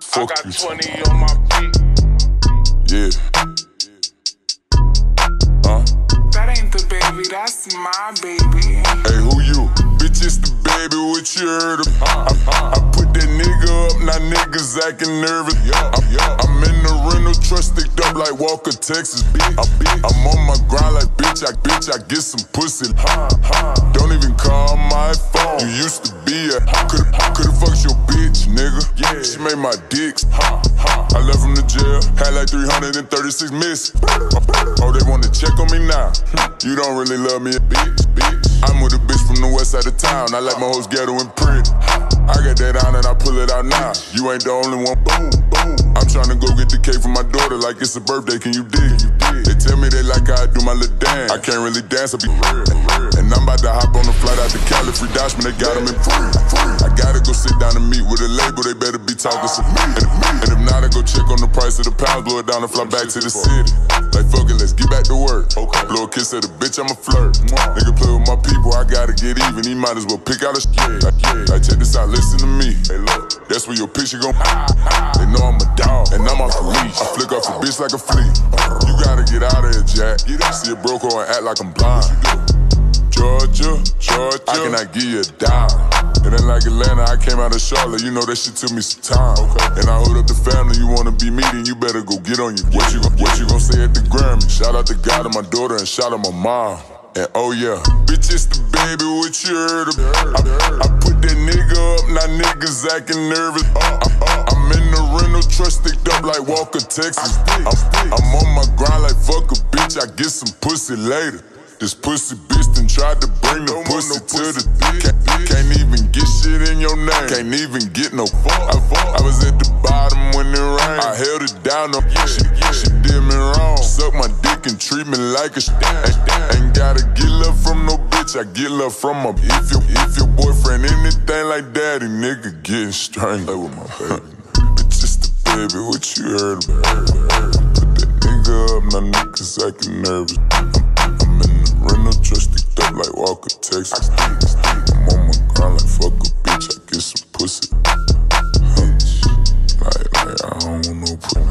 Fuck I got you. 20 on my beat. Yeah. That ain't the baby, that's my baby. Hey, who you? Bitch, it's the baby, what you heard of? I put that nigga up, now niggas acting nervous. I'm in the rental truck, sticked up like Walker, Texas. I'm on my grind like bitch, I get some pussy. Don't even call my phone. You used to be a could've fucked your bitch, nigga. Yeah, she made my dicks. I left from the jail, had like 336 miss. Oh, they wanna check on me now. You don't really love me, bitch. I'm with a bitch from the west side of town. I like my hoes ghetto and pretty. I got that on and I pull it out now. You ain't the only one, boom, boom. I'm tryna go get the cake for my daughter like it's a birthday, can you dig? They tell me they like how I do my little dance. I can't really dance, I be real. And I'm about to hop on the flight out to Cali, free Dashman, they got them in free. I gotta go sit down and meet with a label, they better be talking some. And if not, I go check on the price of the pounds, blow it down and fly back to the city. Like fuck it, let's get back to work. Blow a kiss at a bitch, I'm a flirt. Nigga play with my people, I gotta get even. He might as well pick out a shit. Like check this out, listen to me. Hey look, that's where your picture gon' They know I'm a dog, and I'm off the leash. I flick off a bitch like a flea. You gotta get out of here, Jack. See a broke and act like I'm blind. Georgia, I cannot give you a dime. It ain't like Atlanta, I came out of Charlotte. You know that shit took me some time. And I hold up the family, you wanna be me, then you better go get on your What you gon' say at the Grammy? Shout out to God and my daughter and shout out my mom. And oh yeah, bitch, it's the baby, what you heard of? I put that nigga up, now niggas acting nervous. I'm in the rental truck, sticked up like Walker, Texas. I'm on my grind like fuck a bitch, I get some pussy later. This pussy bitch done tried to bring the pussy to the dick. Can't even get shit in your name. Can't even get no fuck. I was at the bottom when it rained. I held it down, no she did me wrong. Suck my dick and treat me like a ain't gotta get love from no bitch, I get love from my If your boyfriend anything like daddy, nigga getting strangled. Play with my baby. Bitch, it's the baby, what you heard about? Put that nigga up, now niggas acting nervous. I'm in the rental truck, sticked up like Walker, Texas. I'm on my grind like fuck a bitch, I get some pussy. Like I don't want no pussy.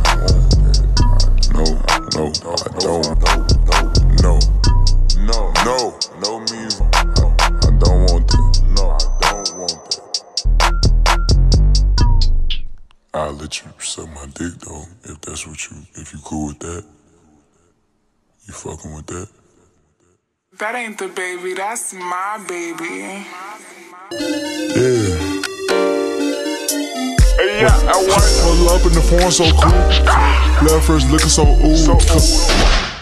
No means I don't want that. No, I don't want that. I'll let you suck my dick though, if that's what if you cool with that. You fucking with that? That ain't the baby, that's my baby. Yeah. Hey, yeah, I want Pull up in the phone so cool. Love first looking so ooh.